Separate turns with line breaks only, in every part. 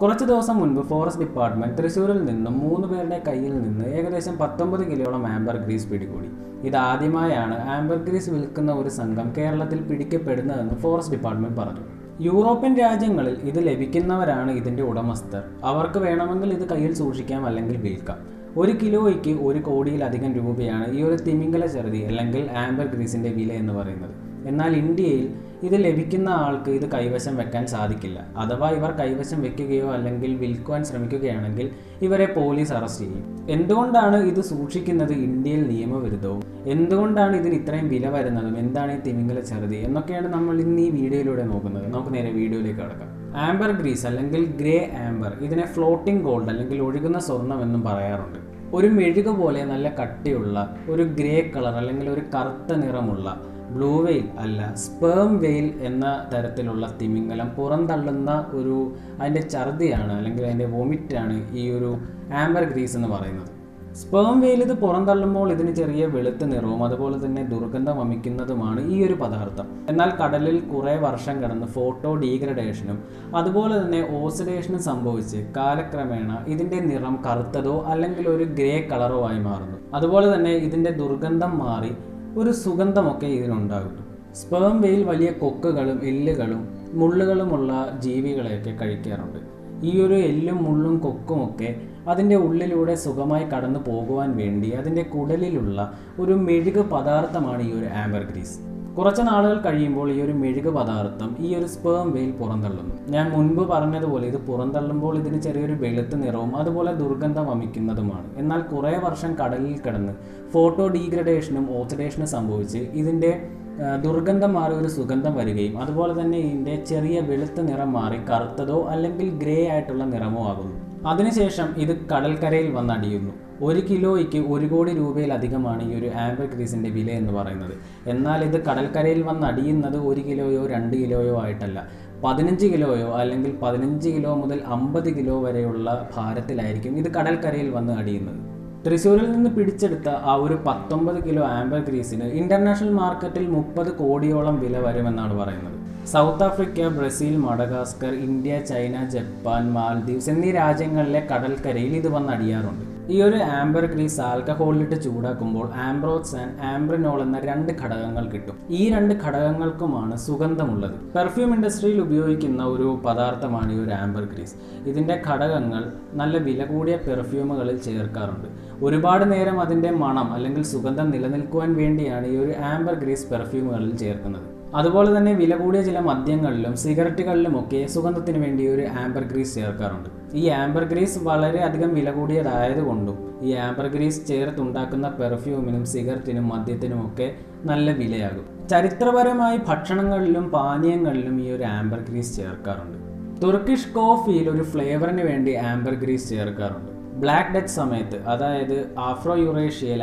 കുറച്ച് ദിവസം മുൻപ് ഫോറസ്റ്റ് ഡിപ്പാർട്ട്മെന്റ് തൃശ്ശൂരിൽ നിന്നും 3 പേരുടെ കയ്യിൽ നിന്ന് ഏകദേശം 19 കിലോളം ആംബർഗ്രീസ് പിടികൂടി. ഇതാദ്യമായാണ് ആംബർഗ്രീസ് വിൽക്കുന്ന ഒരു സംഘം കേരളത്തിൽ പിടിക്കപ്പെടുന്നതെന്ന് ഫോറസ്റ്റ് ഡിപ്പാർട്ട്മെന്റ് പറഞ്ഞു. യൂറോപ്യൻ രാജ്യങ്ങളിൽ ഇത് ലഭിക്കുന്നവരാണ് ഇതിന്റെ ഉടമസ്ഥർ. അവർക്ക് വേണമെങ്കിൽ ഇത് കയ്യിൽ സൂക്ഷിക്കാം, അല്ലെങ്കിൽ വിൽക്കാം. 1 കിലോയ്ക്ക് 1 കോടിയിലധികം രൂപയാണ് ഈ ഒരു തിമിംഗല ചെറുതി അല്ലെങ്കിൽ ആംബർഗ്രീസിന്റെ വില എന്ന് പറയുന്നത്. എന്നാൽ ഇന്ത്യയിൽ ഇത് ലഭിക്കുന്ന ആൾക്ക് ഇത് കൈവശം വെക്കാൻ സാധിക്കില്ല. അഥവാ ഇവർ കൈവശം വെക്കുകയോ അല്ലെങ്കിൽ വിൽക്കുവാൻ ശ്രമിക്കുകയാണെങ്കിൽ ഇവരെ പോലീസ് അറസ്റ്റ് ചെയ്യും. എന്തുകൊണ്ടാണ് ഇത് സൂക്ഷിക്കുന്നത് ഇന്ത്യയിൽ നിയമവിരുദ്ധവും, എന്തുകൊണ്ടാണ് ഇതിന് ഇത്രയും വില വരുന്നതും, എന്താണ് ഈ തിമിംഗല ചെറുതി എന്നൊക്കെയാണ് നമ്മൾ ഇന്ന് ഈ വീഡിയോയിലൂടെ നോക്കുന്നത്. നമുക്ക് നേരെ വീഡിയോയിലേക്ക് കടക്കാം. ആംബർഗ്രീസ് അല്ലെങ്കിൽ ഗ്രേ ആംബർ, ഇതിനെ ഫ്ലോട്ടിംഗ് ഗോൾഡ് അല്ലെങ്കിൽ ഒഴുകുന്ന സ്വർണം എന്നും പറയാറുണ്ട്. ഒരു മെഴുക പോലെ നല്ല കട്ടിയുള്ള ഒരു ഗ്രേ കളർ അല്ലെങ്കിൽ ഒരു കറുത്ത നിറമുള്ള ബ്ലൂ വെയിൽ അല്ല, സ്പേം വെയിൽ എന്ന തരത്തിലുള്ള തിമിംഗലം പുറന്തള്ളുന്ന അതിൻ്റെ ഛർദിയാണ് അല്ലെങ്കിൽ അതിൻ്റെ വോമിറ്റാണ് ഈ ഒരു ആംബർഗ്രീസ് എന്ന് പറയുന്നത്. സ്പേം വെയിൽ ഇത് പുറന്തള്ളുമ്പോൾ ഇതിന് ചെറിയ വെളുത്ത നിറവും അതുപോലെ തന്നെ ദുർഗന്ധം വമിക്കുന്നതുമാണ് ഈ ഒരു പദാർത്ഥം. എന്നാൽ കടലിൽ കുറേ വർഷം കടന്ന് ഫോട്ടോ ഡീഗ്രഡേഷനും അതുപോലെ തന്നെ ഓക്സിഡേഷനും സംഭവിച്ച് കാലക്രമേണ ഇതിൻ്റെ നിറം കറുത്തതോ അല്ലെങ്കിൽ ഒരു ഗ്രേ കളറോ ആയി മാറുന്നു. അതുപോലെ തന്നെ ഇതിൻ്റെ ദുർഗന്ധം മാറി ഒരു സുഗന്ധമൊക്കെ ഇതിനുണ്ടാകുന്നു. സ്പേം വെയിൽ വലിയ കൊക്കുകളും എല്ലുകളും മുള്ളുകളുമുള്ള ജീവികളെയൊക്കെ കഴിക്കാറുണ്ട്. ഈ ഒരു എല്ലും മുള്ളും കൊക്കുമൊക്കെ അതിൻ്റെ ഉള്ളിലൂടെ സുഖമായി കടന്നു പോകുവാൻ വേണ്ടി അതിൻ്റെ കുടലിലുള്ള ഒരു മെഴുക് പദാർത്ഥമാണ് ഈ ഒരു ആംബർഗ്രീസ്. കുറച്ച് നാളുകൾ കഴിയുമ്പോൾ ഈ ഒരു മെഴുക് പദാർത്ഥം ഈ ഒരു സ്പേം വെയിൽ പുറന്തള്ളുന്നു. ഞാൻ മുൻപ് പറഞ്ഞതുപോലെ ഇത് പുറന്തള്ളുമ്പോൾ ഇതിന് ചെറിയൊരു വെളുത്ത നിറവും അതുപോലെ ദുർഗന്ധം വമിക്കുന്നതുമാണ്. എന്നാൽ കുറേ വർഷം കടലിൽ കിടന്ന് ഫോട്ടോ ഡീഗ്രഡേഷനും ഓക്സിഡേഷനും സംഭവിച്ച് ഇതിൻ്റെ ദുർഗന്ധം മാറി ഒരു സുഗന്ധം വരികയും അതുപോലെ തന്നെ ഇതിൻ്റെ ചെറിയ വെളുത്ത നിറം മാറി കറുത്തതോ അല്ലെങ്കിൽ ഗ്രേ ആയിട്ടുള്ള നിറമോ ആകുന്നു. അതിനുശേഷം ഇത് കടൽക്കരയിൽ വന്നടിയുന്നു. 1 കിലോയ്ക്ക് 1 കോടി രൂപയിലധികമാണ് ഈ ഒരു ആംബർഗ്രീസിൻ്റെ വില എന്ന് പറയുന്നത്. എന്നാൽ ഇത് കടൽക്കരയിൽ വന്നടിയുന്നത് 1 കിലോയോ 2 കിലോയോ ആയിട്ടല്ല, 15 കിലോയോ അല്ലെങ്കിൽ 15 കിലോ മുതൽ 50 കിലോ വരെയുള്ള ഭാരത്തിലായിരിക്കും ഇത് കടൽക്കരയിൽ വന്ന് അടിയുന്നത്. തൃശ്ശൂരിൽ നിന്ന് പിടിച്ചെടുത്ത ആ ഒരു 19 കിലോ ആംബർഗ്രീസിന് ഇന്റർനാഷണൽ മാർക്കറ്റിൽ 30 കോടിയോളം വില വരുമെന്നാണ് പറയുന്നത്. South Africa, Brazil, Madagascar, India, China, Japan, Maldives എന്നീ രാജ്യങ്ങളിലെ കടൽക്കരയിൽ ഇത് വന്നടിയാറുണ്ട്. ഈ ഒരു ആംബർഗ്രീസ് ആൽക്കഹോളിലിട്ട് ചൂടാക്കുമ്പോൾ ആംബ്രോക്സാൻ, ആംബ്രിനോൾ എന്ന 2 ഘടകങ്ങൾ കിട്ടും. ഈ 2 ഘടകങ്ങൾക്കുമാണ് സുഗന്ധമുള്ളത്. പെർഫ്യൂം ഇൻഡസ്ട്രിയിൽ ഉപയോഗിക്കുന്ന ഒരു പദാർത്ഥമാണ് ഈ ഒരു ആംബർഗ്രീസ്. ഇതിൻ്റെ ഘടകങ്ങൾ നല്ല വില കൂടിയ പെർഫ്യൂമുകളിൽ ചേർക്കാറുണ്ട്. ഒരുപാട് നേരം അതിൻ്റെ മണം അല്ലെങ്കിൽ സുഗന്ധം നിലനിൽക്കുവാൻ വേണ്ടിയാണ് ഈ ഒരു ആംബർഗ്രീസ് പെർഫ്യൂമുകളിൽ ചേർക്കുന്നത്. അതുപോലെ തന്നെ വില കൂടിയ ചില മദ്യങ്ങളിലും സിഗരറ്റുകളിലുമൊക്കെ സുഗന്ധത്തിന് വേണ്ടി ഒരു ആംബർഗ്രീസ് ചേർക്കാറുണ്ട്. ഈ ആംബർഗ്രീസ് വളരെയധികം വില കൂടിയതായതുകൊണ്ടും ഈ ആംബർഗ്രീസ് ചേർത്തുണ്ടാക്കുന്ന പെർഫ്യൂമിനും സിഗരറ്റിനും മദ്യത്തിനുമൊക്കെ നല്ല വിലയാകും. ചരിത്രപരമായി ഭക്ഷണങ്ങളിലും പാനീയങ്ങളിലും ഈ ഒരു ആംബർഗ്രീസ് ചേർക്കാറുണ്ട്. തുർക്കിഷ് കോഫിയിൽ ഒരു ഫ്ലേവറിന് വേണ്ടി ആംബർഗ്രീസ് ചേർക്കാറുണ്ട്. ബ്ലാക്ക് ഡെത്ത് സമയത്ത്, അതായത് ആഫ്രോ യുറേഷ്യയിൽ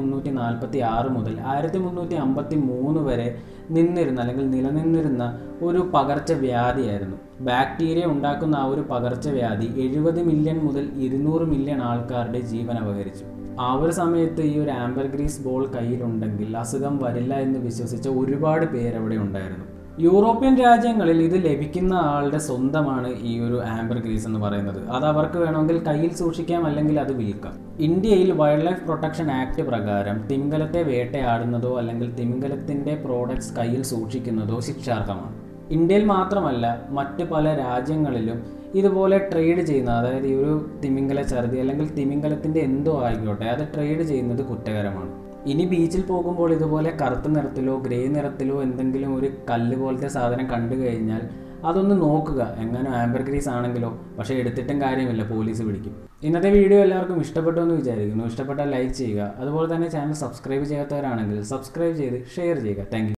1346 മുതൽ 1353 വരെ നിലനിന്നിരുന്ന ഒരു പകർച്ചവ്യാധിയായിരുന്നു. ബാക്ടീരിയ ഉണ്ടാക്കുന്ന ആ ഒരു പകർച്ചവ്യാധി 70 മില്യൺ മുതൽ 200 മില്യൺ ആൾക്കാരുടെ ജീവൻ അപഹരിച്ചു. ആ ഒരു സമയത്ത് ഈ ഒരു ആംബർഗ്രീസ് ബോൾ കയ്യിലുണ്ടെങ്കിൽ അസുഖം വരില്ല എന്ന് വിശ്വസിച്ച ഒരുപാട് പേരവിടെ ഉണ്ടായിരുന്നു. യൂറോപ്യൻ രാജ്യങ്ങളിൽ ഇത് ലഭിക്കുന്ന ആളുടെ സ്വന്തമാണ് ഈ ഒരു ആംബർഗ്രീസ് എന്ന് പറയുന്നത്. അത് അവർക്ക് വേണമെങ്കിൽ കയ്യിൽ സൂക്ഷിക്കാം, അല്ലെങ്കിൽ അത് വിൽക്കാം. ഇന്ത്യയിൽ വൈൽഡ് ലൈഫ് പ്രൊട്ടക്ഷൻ ആക്ട് പ്രകാരം തിമിംഗലത്തെ വേട്ടയാടുന്നതോ അല്ലെങ്കിൽ തിമിംഗലത്തിൻ്റെ പ്രോഡക്ട്സ് കയ്യിൽ സൂക്ഷിക്കുന്നതോ ശിക്ഷാർഹമാണ്. ഇന്ത്യയിൽ മാത്രമല്ല, മറ്റ് പല രാജ്യങ്ങളിലും ഇതുപോലെ ട്രേഡ് ചെയ്യുന്ന, അതായത് ഈ ഒരു തിമിംഗല ഛർദി അല്ലെങ്കിൽ തിമിംഗലത്തിൻ്റെ എന്തോ ആയിക്കോട്ടെ, അത് ട്രേഡ് ചെയ്യുന്നത് കുറ്റകരമാണ്. ഇനി ബീച്ചിൽ പോകുമ്പോൾ ഇതുപോലെ കറുത്ത നിറത്തിലോ ഗ്രേ നിറത്തിലോ എന്തെങ്കിലും ഒരു കല്ല് പോലത്തെ സാധനം കണ്ടു കഴിഞ്ഞാൽ അതൊന്ന് നോക്കുക. എങ്ങനെ ആംബർഗ്രീസ് ആണെങ്കിലോ, പക്ഷേ എടുത്തിട്ടും കാര്യമില്ല, പോലീസ് പിടിക്കും. ഇന്നത്തെ വീഡിയോ എല്ലാവർക്കും ഇഷ്ടപ്പെട്ടു എന്ന് വിചാരിക്കുന്നു. ഇഷ്ടപ്പെട്ടാൽ ലൈക്ക് ചെയ്യുക. അതുപോലെ തന്നെ ചാനൽ സബ്സ്ക്രൈബ് ചെയ്യാത്തവരാണെങ്കിൽ സബ്സ്ക്രൈബ് ചെയ്ത് ഷെയർ ചെയ്യുക. Thank U.